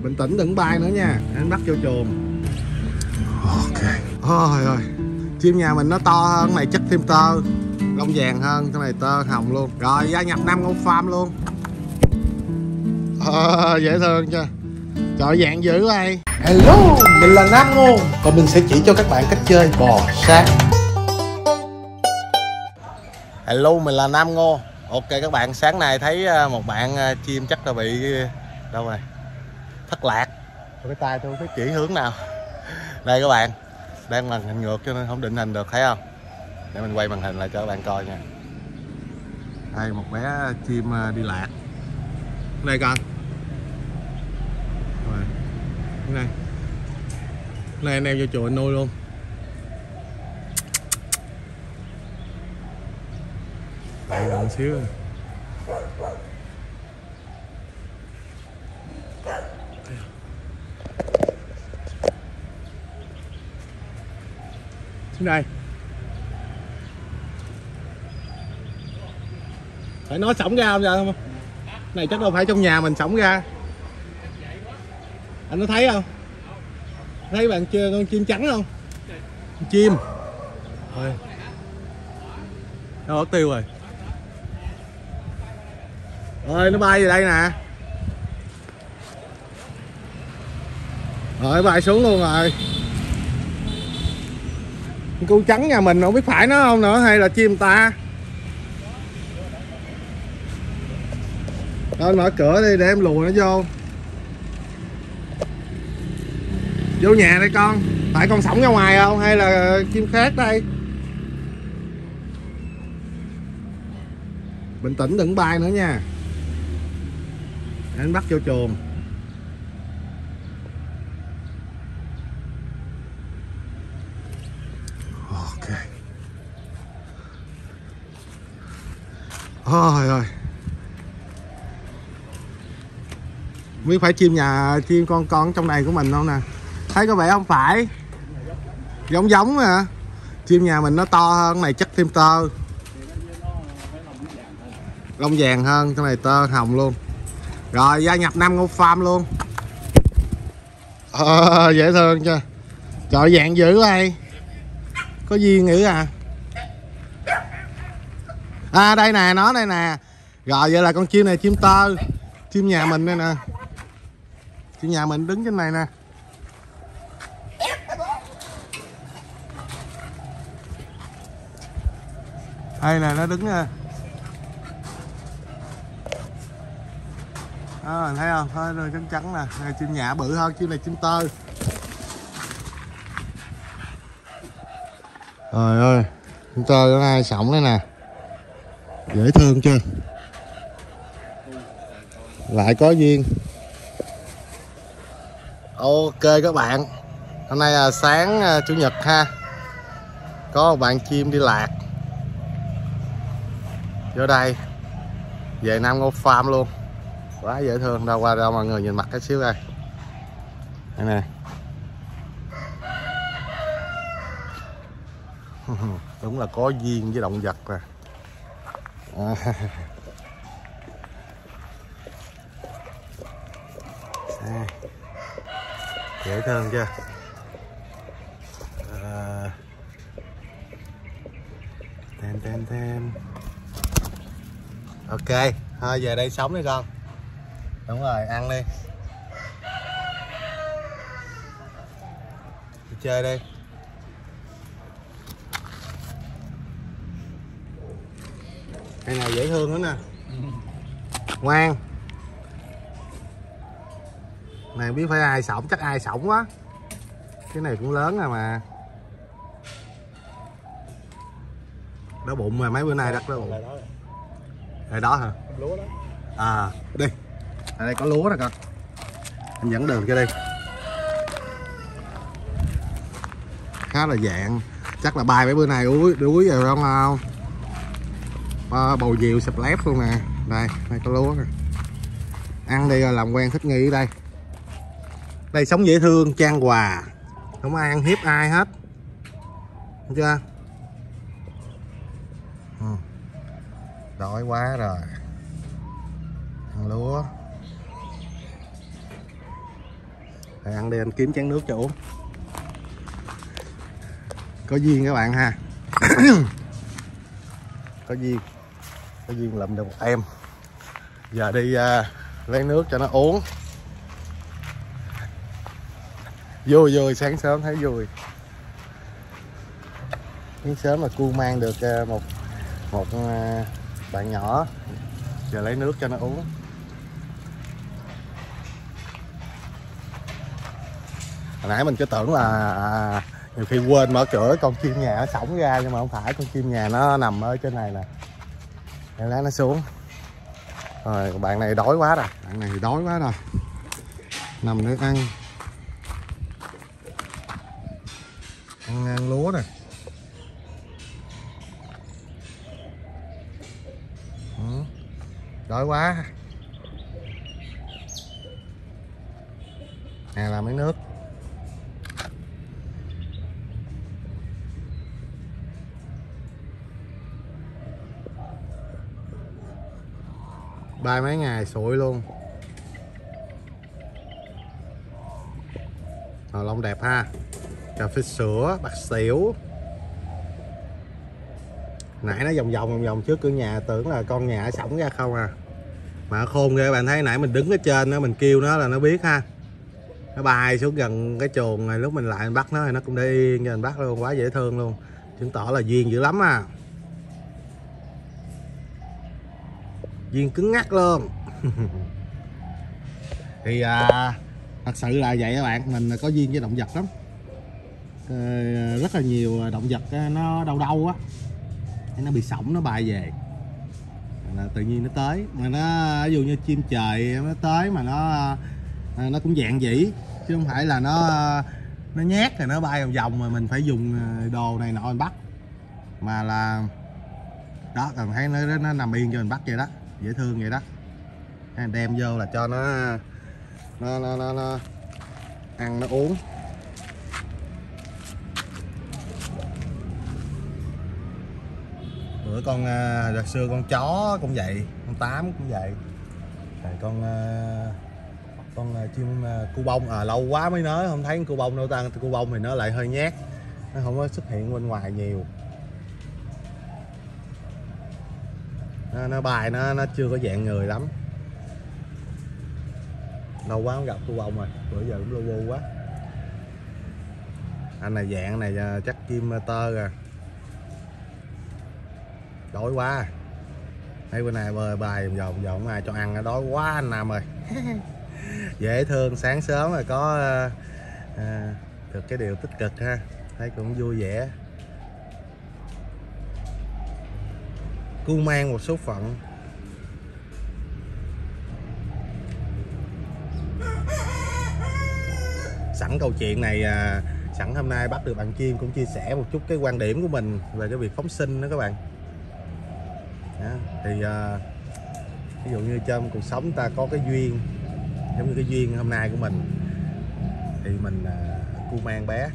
Bình tĩnh đừng bay nữa nha, anh bắt vô chuồng. Ok. Ôi ơi, chim nhà mình nó to hơn, cái này chất thêm tơ, lông vàng hơn, cái này tơ hồng luôn. Rồi gia nhập 5 con farm luôn. Dễ thương chưa? Trời dạng dữ đây. Hello, mình là Nam Ngô và mình sẽ chỉ cho các bạn cách chơi bò sát. Hello, mình là Nam Ngô. Ok các bạn, sáng nay thấy một bạn chim chắc là bị đâu rồi, thất lạc. Cái tay tôi không biết chỉ hướng nào. Đây các bạn, đang màn hình ngược cho nên không định hình được, thấy không? Để mình quay màn hình lại cho các bạn coi nha. Đây một bé chim đi lạc. Đây con. Rồi. Cái này. Cái này anh em vô chùa nuôi luôn. Đây gần xíu. Xuống đây. Phải nói sổng ra không vậy không? Này chắc đâu phải trong nhà mình sổng ra. Anh có thấy không? Thấy bạn chưa con chim trắng không? Con chim. Rồi. Đâu mất tiêu rồi. Rồi nó bay về đây nè. Rồi bay xuống luôn rồi. Con cu trắng nhà mình không biết phải nó không nữa hay là chim ta. Thôi mở cửa đi để em lùa nó vô. Vô nhà đây con. Tại con sổng ra ngoài không hay là chim khác đây? Bình tĩnh đừng bay nữa nha. Anh bắt vô chuồng. Ok. Ôi ơi. Biết phải chim nhà, chim con trong này của mình không nè. Thấy có vẻ không phải. Giống giống hả? Chim nhà mình nó to hơn, cái này chất thêm tơ. Lông vàng hơn, cái này tơ hồng luôn. Rồi gia nhập 5 con farm luôn. Dễ thương chưa? Trời dạng dữ đây. Có duyên dữ à. À đây nè, nó đây nè. Rồi vậy là con chim này chim tơ. Chim nhà mình đây nè. Chim nhà mình đứng trên này nè. Đây nè, nó đứng nè. Đó, thấy không? Thôi trắng trắng nè. Này, chim nhạ bự hơn, chim này chim tơ. Trời ơi, chim tơ có ai sổng đây nè. Dễ thương chưa? Lại có duyên. Ok các bạn, hôm nay là sáng chủ nhật ha. Có một bạn chim đi lạc vô đây, về Nam Ngô Farm luôn. Quá dễ thương. Đâu qua đâu mọi người nhìn mặt cái xíu đây. Đây nè. Đúng là có duyên với động vật nè. Dễ thương chưa? Ten. Ok, thôi về đây sống đi con. Đúng rồi, ăn đi. Đi chơi đi. Cái này dễ thương nữa nè. Ngoan. Này biết phải ai sổng, chắc ai sổng quá. Cái này cũng lớn rồi mà. Đói bụng mà mấy bữa nay đắt đói bụng. Đây đó hả? Lúa đó. À, đi. Ở đây có lúa nè con. Anh dẫn đường cho đi. Khá là dạng. Chắc là bay mấy bữa nay đuối rồi không không? Bầu diều sập lép luôn nè. Đây có lúa nè. Ăn đi rồi làm quen thích nghi ở đây. Đây sống dễ thương, chan hòa. Không ai ăn hiếp ai hết. Thấy chưa? Đói quá rồi. Ăn lúa. Rồi ăn đi, anh kiếm chén nước cho uống. Có duyên các bạn ha. Có duyên lụm được một em. Giờ đi lấy nước cho nó uống. Vui, sáng sớm thấy vui. Sáng sớm mà cu mang được một bạn nhỏ. Giờ lấy nước cho nó uống. Hồi nãy mình cứ tưởng là nhiều khi quên mở cửa con chim nhà nó xổng ra, nhưng mà không phải, con chim nhà nó nằm ở trên này nè. Em lát nó xuống. Rồi bạn này đói quá rồi, nằm để ăn lúa nè. Đói quá. Nè là mấy nước. Bay mấy ngày sụi luôn. Lông đẹp ha. Cà phê sữa, bạc xỉu. Nãy nó vòng trước cửa nhà, tưởng là con nhà sổng ra không à. Mà khôn ghê, bạn thấy nãy mình đứng ở trên đó mình kêu nó là nó biết ha. Nó bay xuống gần cái chuồng này, lúc mình lại mình bắt nó thì nó cũng để yên cho mình bắt luôn, quá dễ thương luôn. Chứng tỏ là duyên dữ lắm à. Duyên cứng ngắc luôn. Thì thật sự là vậy các bạn, mình có duyên với động vật lắm. Rất là nhiều động vật nó đâu á, nó bị sổng nó bay về là tự nhiên nó tới. Mà nó ví dụ như chim trời nó tới mà nó cũng dạng dĩ, chứ không phải là nó nhát rồi nó bay vòng mà mình phải dùng đồ này nọ mình bắt, mà là đó, cần thấy nó nằm yên cho mình bắt vậy đó, dễ thương vậy đó. Đem vô là cho nó ăn nó uống. Bữa con đợt xưa con chó cũng vậy, con Tám cũng vậy. Rồi con chim cu bông lâu quá mới nói không thấy con cu bông đâu ta. Cu bông thì nó lại hơi nhát, nó không có xuất hiện bên ngoài nhiều. Nó bài nó chưa có dạng người lắm. Lâu quá không gặp cu bông rồi, bữa giờ cũng lu bu quá. Anh này dạng này chắc chim tơ rồi. Đói quá. Thấy bữa nay bơi bài vòng không ai cho ăn, nó đói quá anh Nam ơi. Dễ thương, sáng sớm rồi có được cái điều tích cực ha, thấy cũng vui vẻ. Cu mang một số phận. Sẵn câu chuyện này, sẵn hôm nay bắt được bạn chim cũng chia sẻ một chút cái quan điểm của mình về cái việc phóng sinh đó các bạn. Đó, thì ví dụ như trong cuộc sống ta có cái duyên, giống như cái duyên hôm nay của mình, thì mình cu mang bé,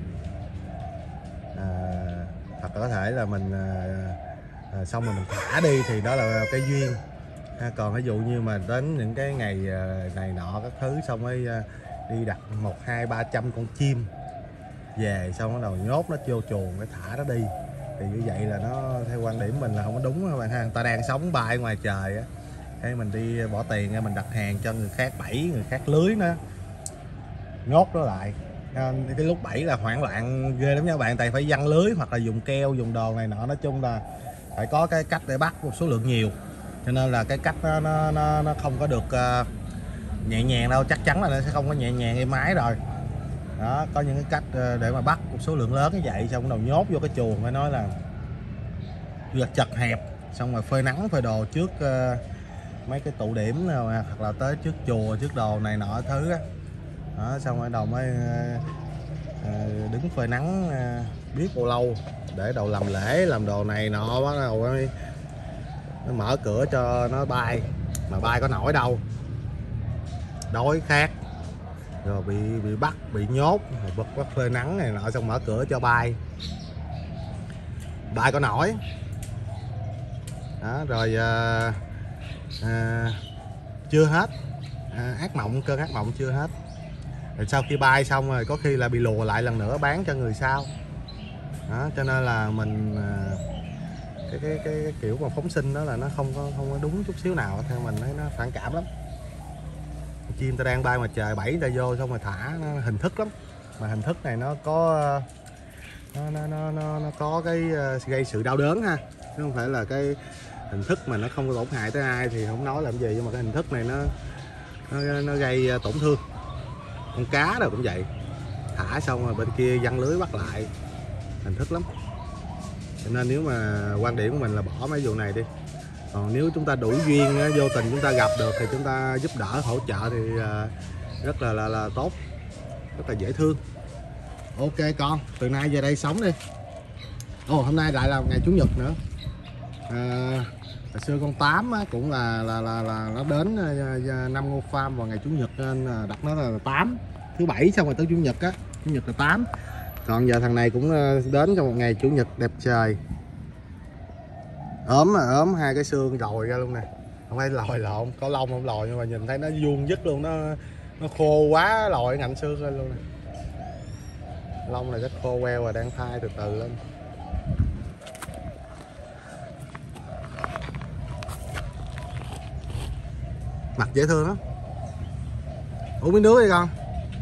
hoặc có thể là mình xong rồi mình thả đi thì đó là cái duyên. Còn ví dụ như mà đến những cái ngày này nọ các thứ, xong mới đi đặt 1, 2, 300 con chim về, xong bắt đầu nhốt nó vô chuồng để thả nó đi, thì như vậy là nó theo quan điểm mình là không có đúng các bạn ha. Người ta đang sống bay ngoài trời á, hay mình đi bỏ tiền ra mình đặt hàng cho người khác bẫy, người khác lưới nó nhốt nó lại. Cái lúc bẫy là hoảng loạn ghê lắm nha bạn, tại phải giăng lưới hoặc là dùng keo, dùng đồ này nọ, nói chung là phải có cái cách để bắt một số lượng nhiều, cho nên là cái cách nó không có được nhẹ nhàng đâu, chắc chắn là nó sẽ không có nhẹ nhàng êm ái rồi. Đó, có những cái cách để mà bắt một số lượng lớn như vậy, xong đầu nhốt vô cái chuồng, phải nói là chật hẹp, xong rồi phơi nắng phơi đồ trước mấy cái tụ điểm nào, hoặc là tới trước chùa, trước đồ này nọ thứ á. Đó, xong rồi đầu mới đứng phơi nắng biết bao lâu để đầu làm lễ làm đồ này nọ, bắt đầu nó mở cửa cho nó bay, mà bay có nổi đâu, đói khát rồi bị bắt, bị nhốt, rồi bắt phơi nắng này nọ, xong mở cửa cho bay có nổi. Đó, rồi chưa hết, cơn ác mộng chưa hết. Rồi sau khi bay xong rồi có khi là bị lùa lại lần nữa bán cho người sau đó, cho nên là mình cái kiểu mà phóng sinh đó là nó không có đúng chút xíu nào, theo mình thấy nó phản cảm lắm. Chim ta đang bay mà trời bẫy ta vô xong rồi thả, nó hình thức lắm, mà hình thức này nó có nó có cái gây sự đau đớn ha, chứ không phải là cái hình thức mà nó không có tổn hại tới ai thì không nói làm gì, nhưng mà cái hình thức này nó gây tổn thương. Con cá đâu cũng vậy, thả xong rồi bên kia giăng lưới bắt lại, hình thức lắm. Cho nên nếu mà quan điểm của mình là bỏ mấy vụ này đi, còn nếu chúng ta đủ duyên vô tình chúng ta gặp được thì chúng ta giúp đỡ hỗ trợ thì rất là tốt, rất là dễ thương. Ok con, từ nay về đây sống đi. Ồ, hôm nay lại là ngày chủ nhật nữa. Hồi xưa con Tám cũng là nó đến Nam Ngô Farm vào ngày chủ nhật nên đặt nó là 8, thứ bảy xong rồi tới chủ nhật á, chủ nhật là 8. Còn giờ thằng này cũng đến trong một ngày chủ nhật đẹp trời. Ốm hai cái xương lòi ra luôn nè, không phải lòi lộn, có lông không lòi nhưng mà nhìn thấy nó vuông vức luôn, nó khô quá lòi ngạnh xương lên luôn nè. Lông này rất khô queo và đang thai từ từ lên. Mặt dễ thương lắm. Uống miếng nước đi con.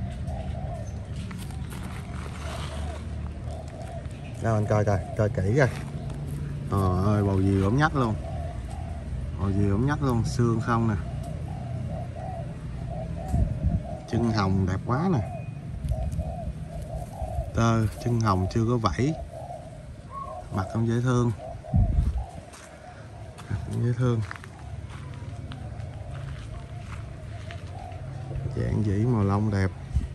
Đâu anh coi kỹ coi. Trời ơi, bầu gì ổng nhách luôn. Bầu gì ổng nhách luôn, xương không nè. Chân hồng đẹp quá nè. Tơ, chân hồng chưa có vảy. Mặt cũng dễ thương. Mặt cũng dễ thương. Dạng dĩ màu lông đẹp.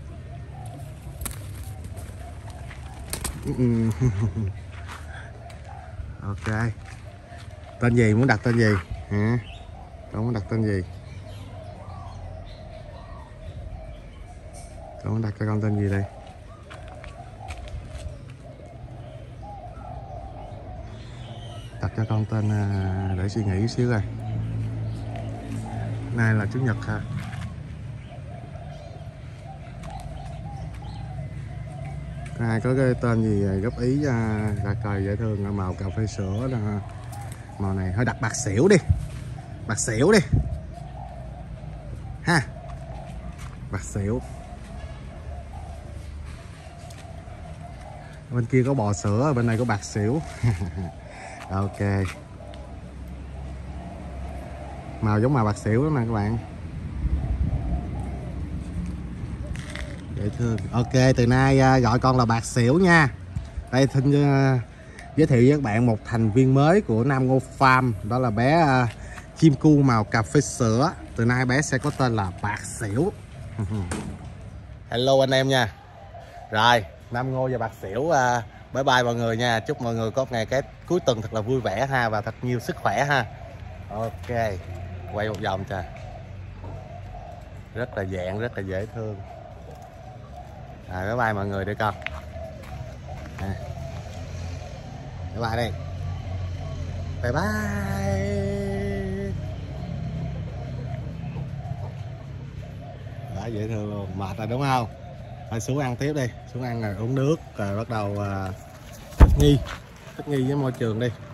Ok. Tên gì, muốn đặt tên gì hả? Con muốn đặt tên gì? Con muốn đặt cho con tên gì đây? Đặt cho con tên để suy nghĩ xíu coi. Nay là chủ nhật ha. Ai có cái tên gì góp ý ra coi dễ thương. Màu cà phê sữa đó. Màu này hơi đặt bạc xỉu đi. Bạc xỉu đi ha. Bạc xỉu. Bên kia có bò sữa, bên này có bạc xỉu. Ok. Màu giống màu bạc xỉu lắm nè các bạn. Dễ thương. Ok, từ nay gọi con là bạc xỉu nha. Đây xin giới thiệu với các bạn một thành viên mới của Nam Ngô Farm. Đó là bé chim cu màu cà phê sữa. Từ nay bé sẽ có tên là bạc xỉu. Hello anh em nha. Rồi, Nam Ngô và bạc xỉu bye bye mọi người nha. Chúc mọi người có một ngày cái cuối tuần thật là vui vẻ ha, và thật nhiều sức khỏe ha. Ok, quay một vòng cho. Rất là dạng, rất là dễ thương. Bye bye mọi người đi con. Bye bye đi. Bye bye. Đó, dễ thương luôn. Mệt rồi đúng không? Thôi xuống ăn tiếp đi. Xuống ăn rồi uống nước rồi bắt đầu thích nghi với môi trường đi.